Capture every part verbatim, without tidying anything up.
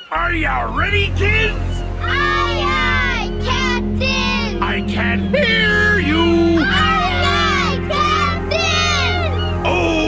Are ya ready, kids? Aye, aye, Captain! I can't hear you! Aye, aye, Captain! Oh!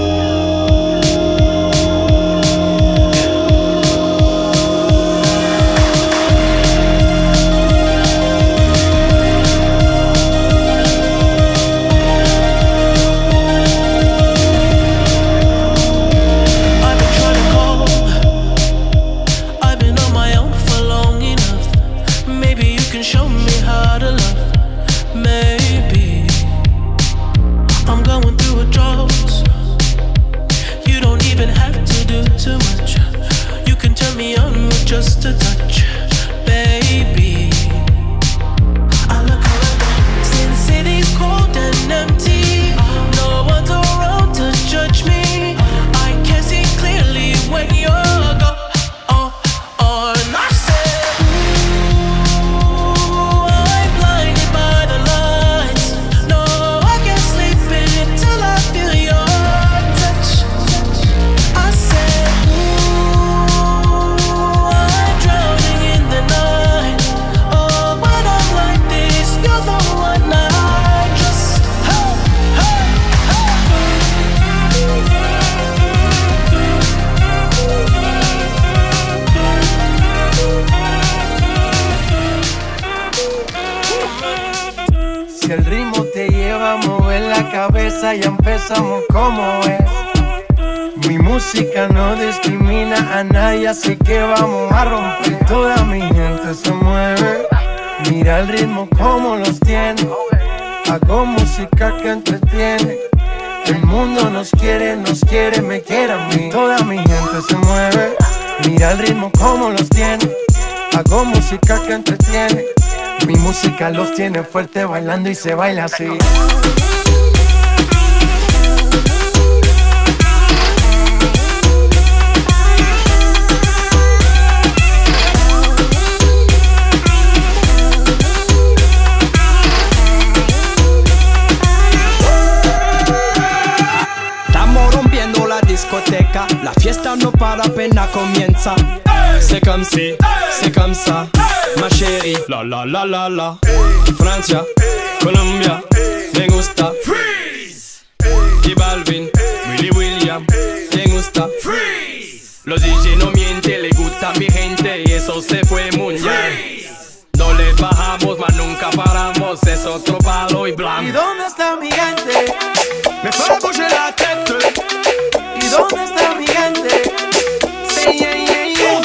Show me how to love. Maybe I'm going through a drought. You don't even have to do too much. You can turn me on with just a touch, baby. I look around, see the city's cold and empty. No one's around to judge me. I can see clearly when you're gone. Oh, oh, and I said, si el ritmo te lleva a mover la cabeza, ya empezamos como es. Mi música no discrimina a nadie, así que vamos a romper. Toda mi gente se mueve, mira el ritmo como los tiene. Hago música que entretiene. El mundo nos quiere, nos quiere, me quiere a mí. Toda mi gente se mueve, mira el ritmo como los tiene. Hago música que entretiene. Mi música los tiene fuerte bailando y se baila así. Estamos rompiendo la discoteca, la fiesta no para, apenas comienza. C'est comme si, c'est comme ça, ma chérie. La la la la la. Francia, Colombia, me gusta. Freeze. Y Balvin, Willy William, me gusta. Freeze. Los D J no mienten, le gusta a mi gente y eso se fue mundial. No le bajamos, mas nunca paramos, es otro palo y blanco. ¿Y dónde está mi gente? Me fue bouger la tête. ¿Y dónde está mi gente? Sí, yeah, yeah, yeah.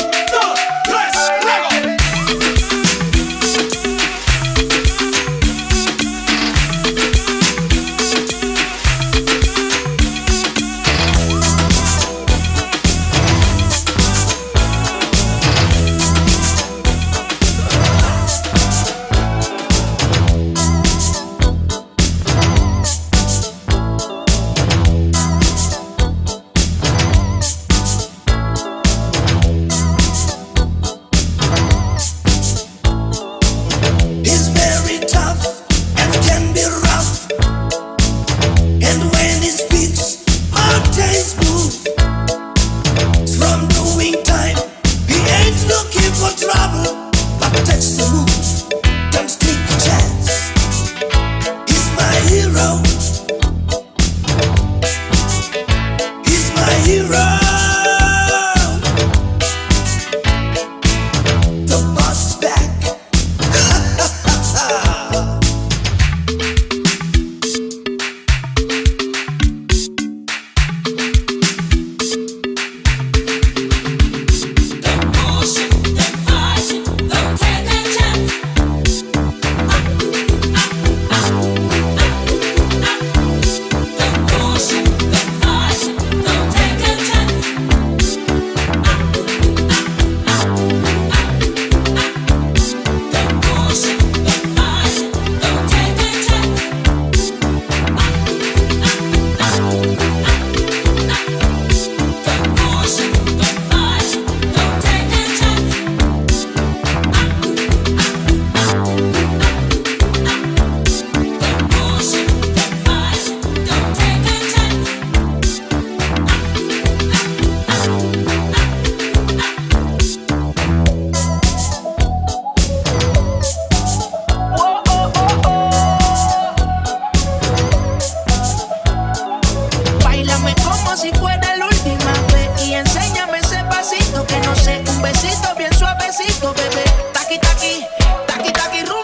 besito bien suavecito, bebé. Taqui, taqui, taqui, taqui, rumba.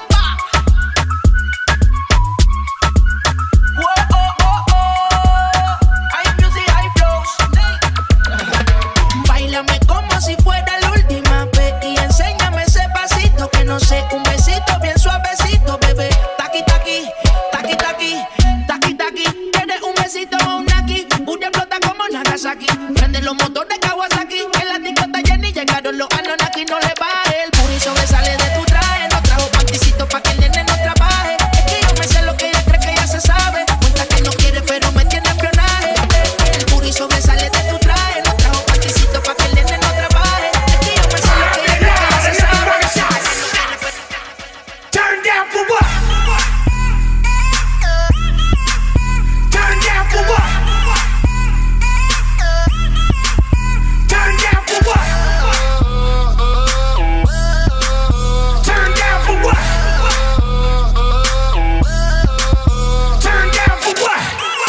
Si fuera la última vez y enséñame ese pasito que no sé, un besito bien suavecito, bebé. Taqui, taqui, taqui, taqui, taqui, taqui. ¿Quieres un besito o un aquí? Una explota como Nagasaki. Prende los motores Kawasaki. En la disco está llena y llegaron los Anunnaki. No le baje, el puri sobresale de tu traje. No trajo panticito pa' que el nene no trabaje. Es que yo me sé lo que ella cree que ya se sabe. Cuenta que no quiere pero me tiene espionaje. El puri sobresale de tu traje. No trajo panticito pa' que el nene no trabaje. Turn down for what? Turn down for what? Turn down for what? Turn down for what? Turn down for what?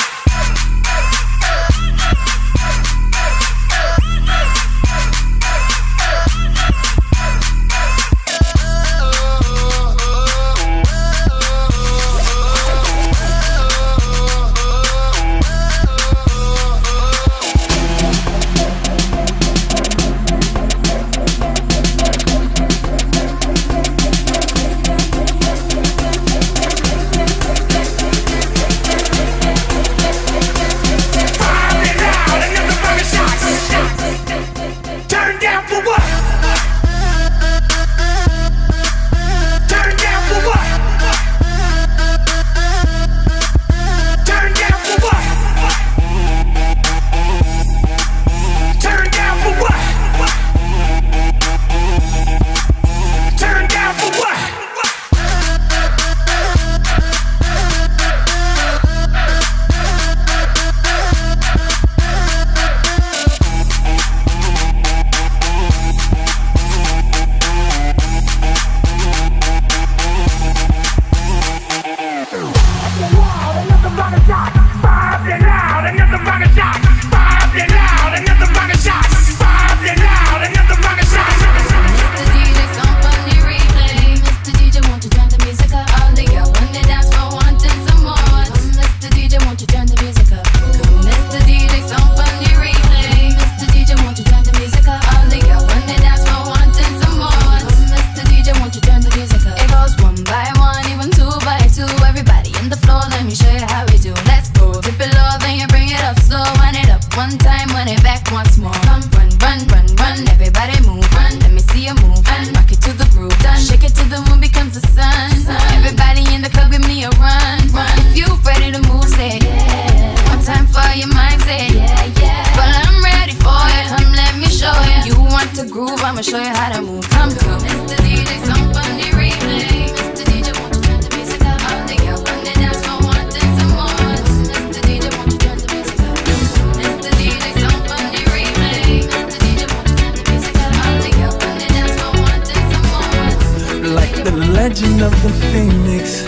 I'ma show you how to move. Come, come. Mister D J, some funny replay. Mister D J, won't you turn the music up? All the girls on the dance floor wanting some more. Mister D J, won't you turn the music up? Mister D J, some funny replay. Mister D J, won't you turn the music up? All the girls on the dance floor wanting some more. Like the legend of the phoenix,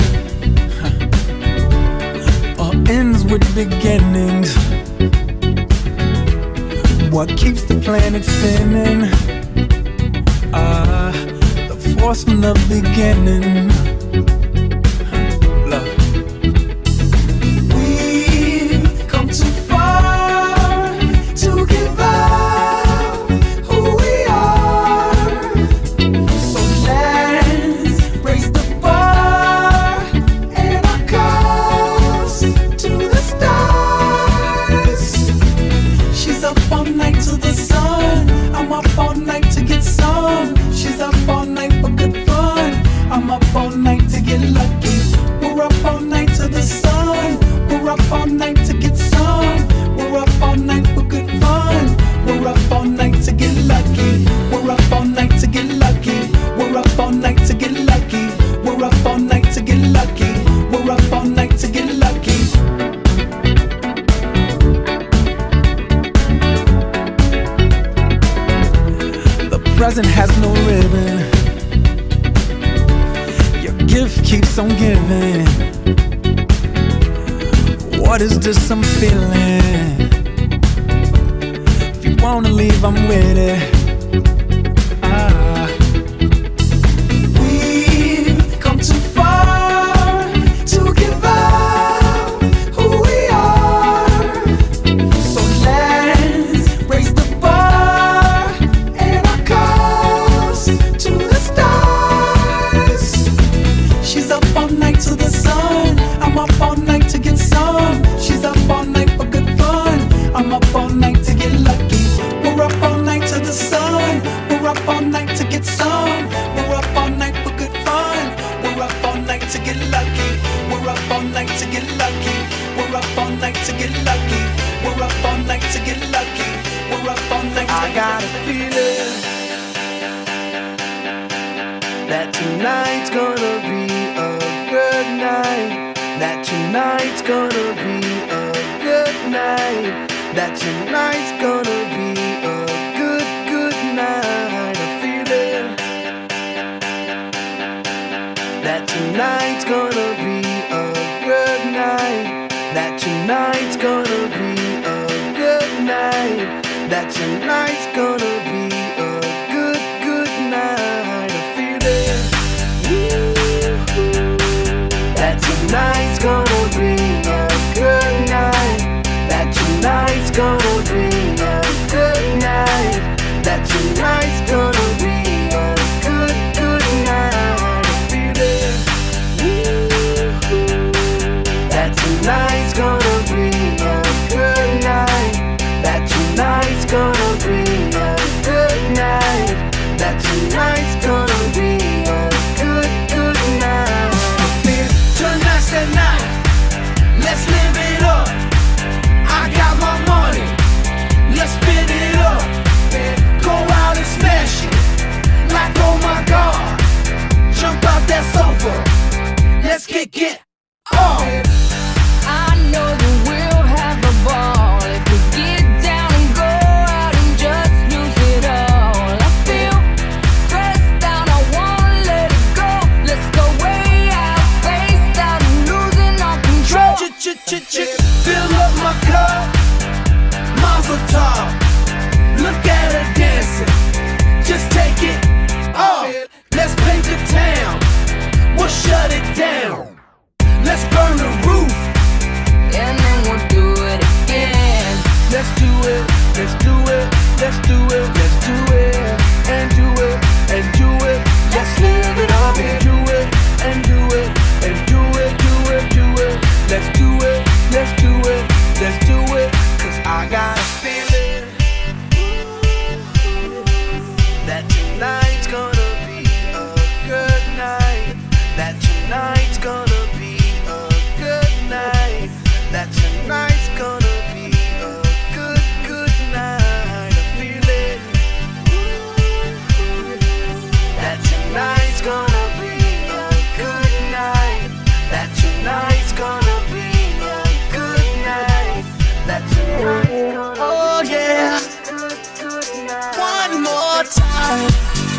huh. All ends with beginnings. What keeps the planet spinning? Ah, uh, the force from the beginning. Love. We've come too far to give up who we are. So let's raise the bar and our cups to the stars. She's up all night to the sun. I'm up all night to get some. She's up all night for good fun. I'm up all night to get lucky. We're up all night to the sun. We're up all night to get some. We're up all night for good fun. We're up all night to get lucky. We're up all night to get lucky. We're up all night to get lucky. We're up all night to get lucky. We're up all night to get lucky. The present has no ribbon. Your gift keeps on giving. What is this I'm feeling? If you wanna leave, I'm with it. Ah. got a feeling that tonight's gonna be a good night. That tonight's gonna be a good night. That tonight's gonna be a good, good night. A feeling that tonight's gonna be a good night. That tonight's gonna be a good night. That tonight's gonna be a good, good night. A feeling that tonight's gonna be a good night. That tonight's gonna be a good night. That tonight's gonna be a good, good night. A feeling that tonight's gonna be a good night. That tonight's gonna be a good night. That tonight's gonna be a good, good night. Tonight's the night. Let's live it up. I got my money. Let's spin it up. Go out and smash it. Like oh my God. Jump out that sofa. Let's kick it off. I know that we'll have a ball if we get down and go out and just lose it all. I feel stressed out, I wanna let it go. Let's go way out, spaced out and losing all control. Fill up my cup, Mazel tov. Look at her dancing, just take it off. Let's paint the town, we'll shut it down. Let's burn the roof, And then we'll do it again. let's do it, let's do it, let's do it, let's do it, and do it, and do it. Let's live it up and do it, and do it, and do it, do it, do it. Let's do it, let's do it, let's do it. Cause I got a feeling that tonight's gonna be a good night. That tonight's gonna be a good night. That tonight's gonna be a good, good night. A feeling that tonight's gonna be a good night. That tonight's gonna be a good night. That tonight's gonna Oh yeah, be a good, good night. one more time.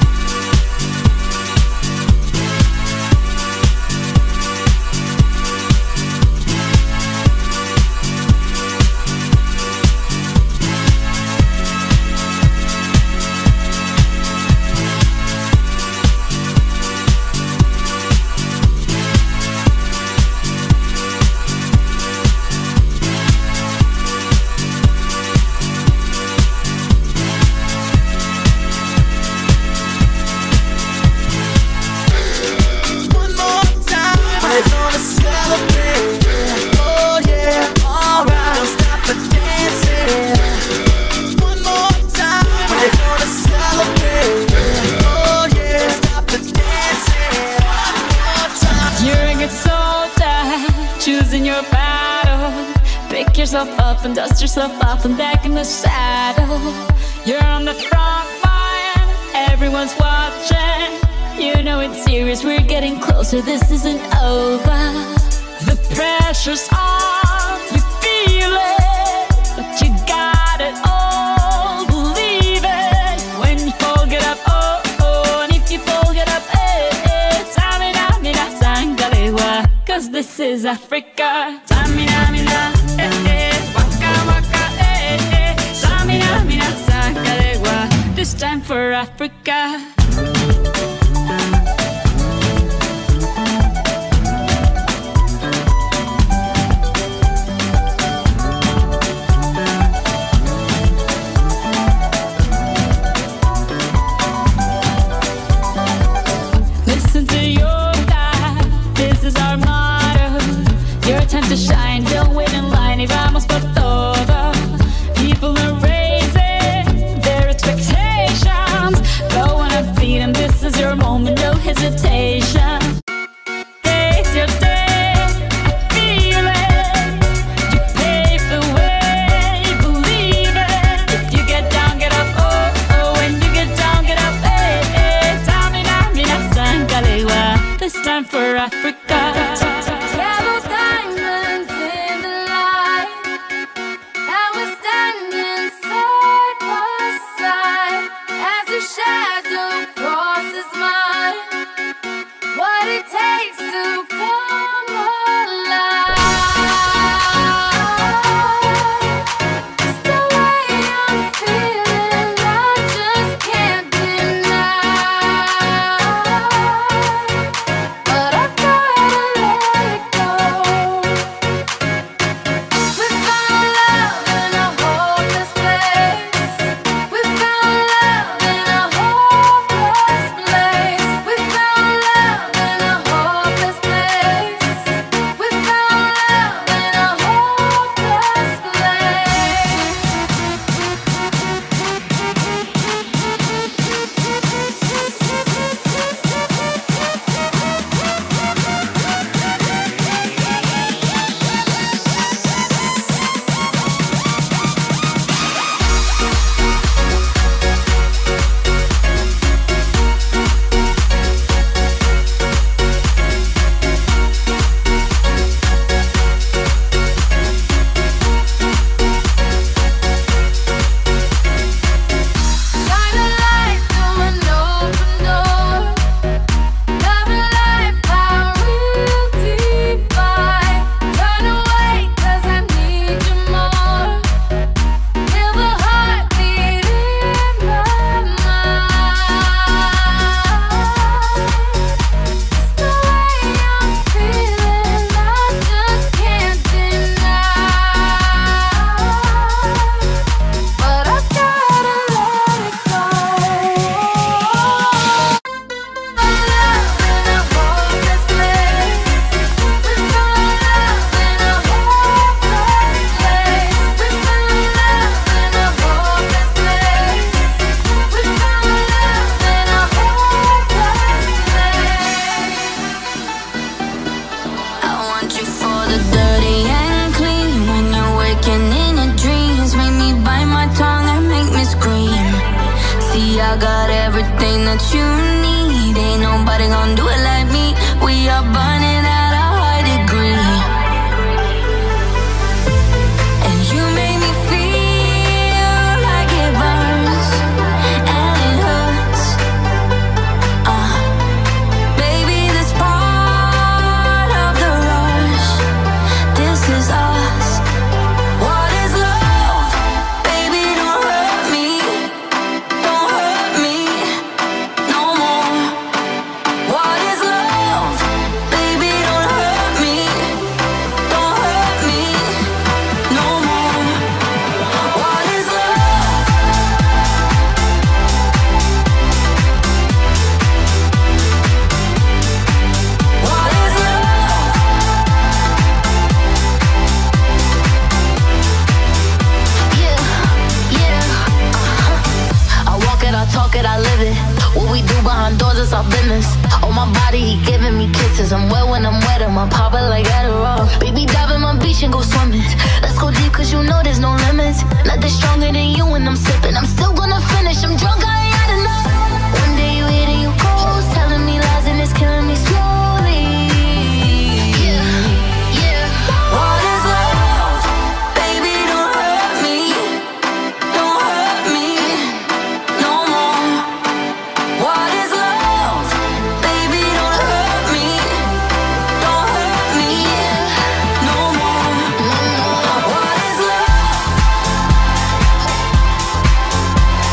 One more time, we're gonna celebrate. Oh yeah, alright, don't stop the dancing. One more time, we're gonna celebrate. Oh yeah, don't stop the dancing. One more time. You're a good soldier, choosing your battle. Pick yourself up and dust yourself off and back in the saddle. You're on the front line, everyone's watching. You know it's serious, we're getting closer, this isn't over. The pressure's on, you feel it, but you got it all, believe it. When you fall, get up, oh, oh, and if you fall, get up, eh, eh. Tamina, mina, sangalewa, cause this is Africa. Tamina, mina, eh, eh, waka, waka, eh, eh. Tamina, mina, sangalewa, this time for Africa. Listen to your God, this is our motto. Your time to shine, don't wait in line, y vamos por todo. People are raising their expectations, go on a Africa. Yellow diamonds in the light, and we're standing side by side as the shadow crosses mine. What it takes to come alive. It's the way I'm feeling, I just can't deny. But I gotta let it go. We found love in a hopeless place. We found love in a hopeless place. We found love in a hopeless place. We found love in a hopeless shine a light through an open door. Love and life, how real divine. Turn away, 'cause I need you more. Feel the heartbeat in my mind. It's the way I'm feeling, I just can't deny. But I gotta let it go. Love in a hopeless place. We found love in a hopeless place. We found love in a hopeless place. We found love in a hopeless place. I want you for the dirty and clean. When you're waking in your dreams, make me bite my tongue and make me scream. See, I got everything that you need. Ain't nobody gonna do it like me. We are burning at a high degree. And you make me feel like it burns and it hurts. Uh, baby, this part of the rush. This is us. What is love? Baby, don't hurt me. Don't hurt me no more. What is love? Baby, don't hurt me. Don't hurt me no more. What is love? What is love? Yeah, yeah, uh-huh. I walk it, I talk it, I live it. What we do behind doors is our business. On my body, he giving me kisses. I'm wet when I'm wet, I'm popping like Adderall. Baby, dive in my beach and go swimming. Let's go deep, 'cause you know there's no limits. Nothing stronger than you when I'm sipping. I'm still gonna finish, I'm drunk, I ain't had enough. One day you hit and you close, telling me lies and it's killing me slowly. Yeah, yeah. What is love? Baby, don't hurt me. Don't hurt me no more. What is love? Baby, don't hurt me. Don't hurt me no more. What is love?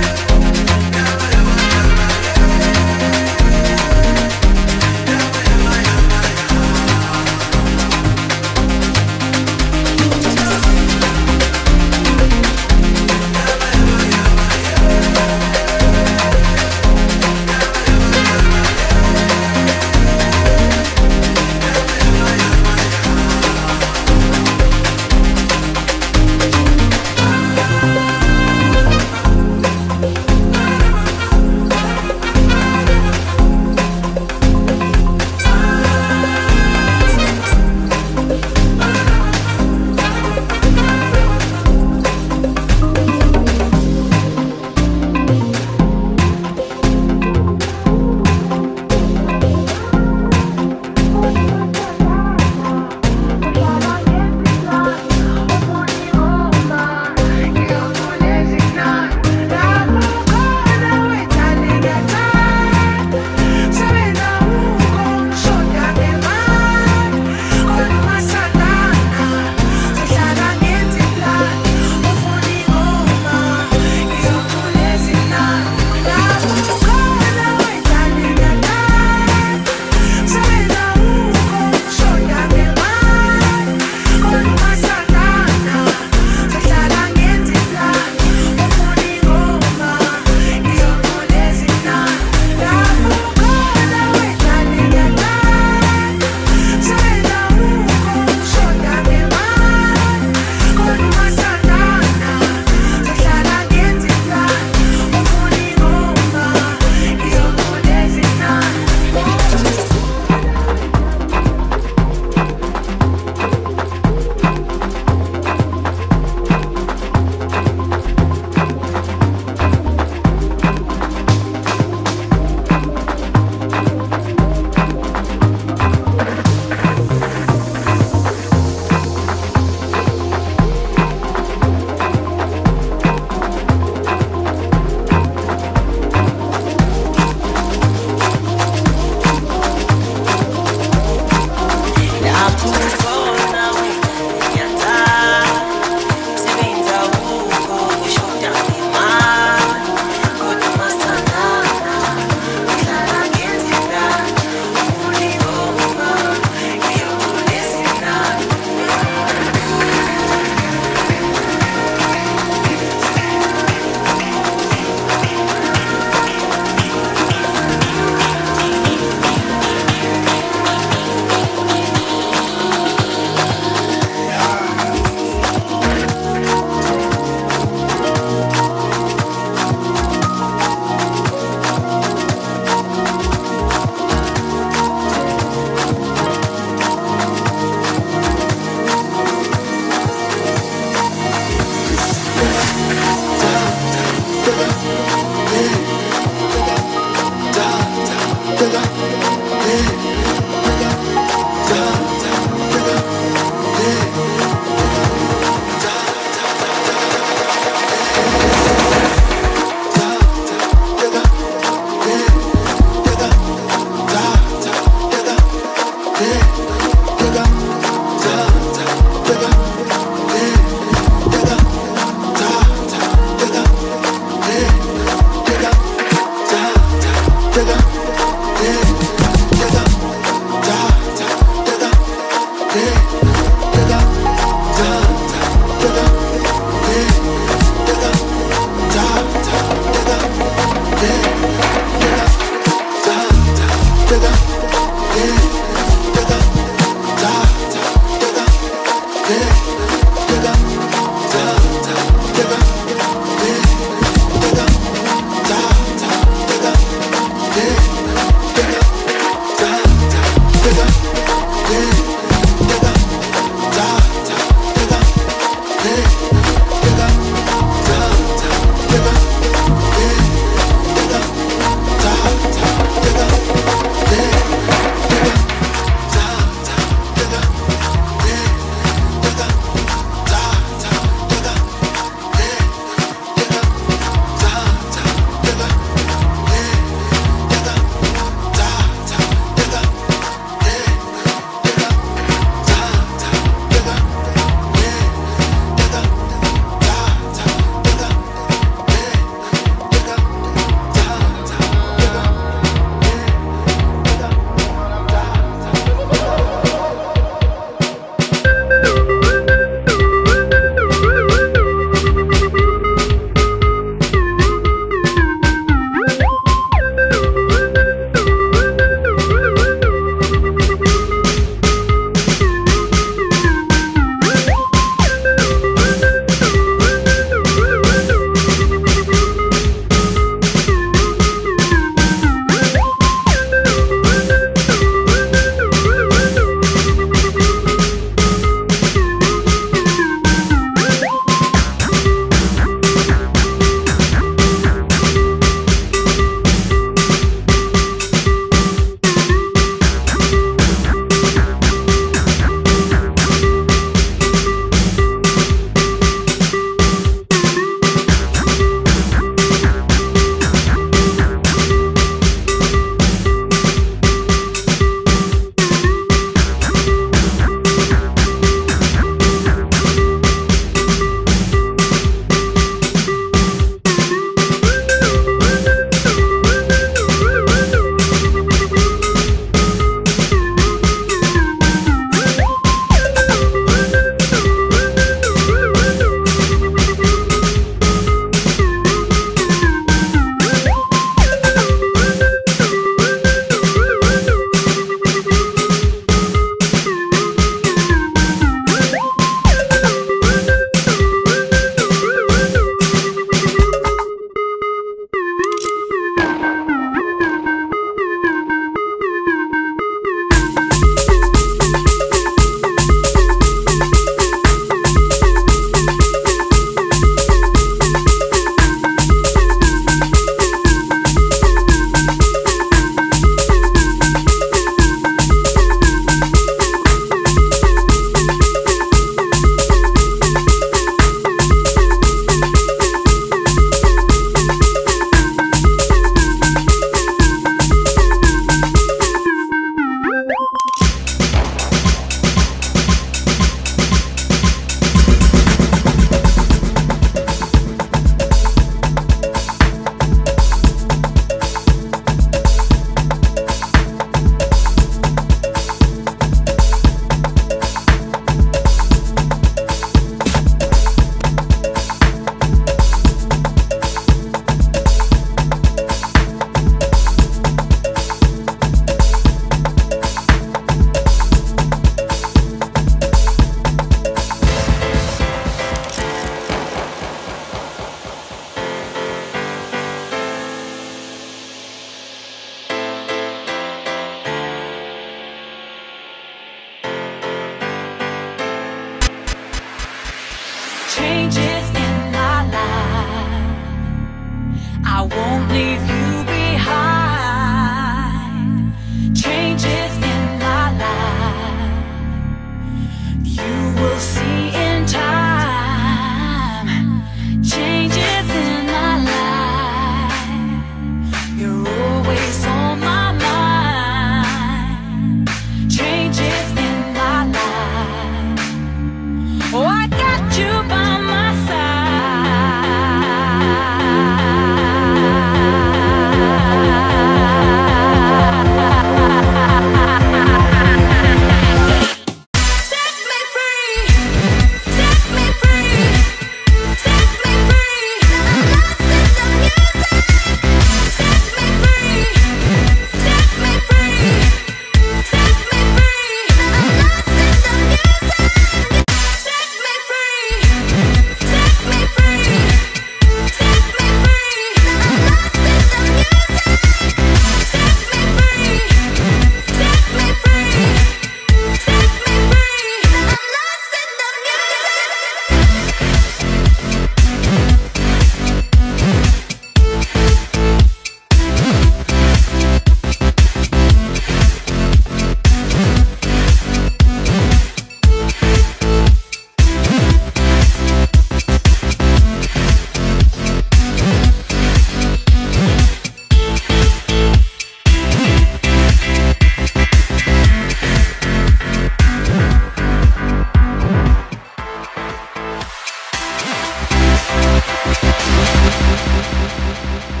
Thank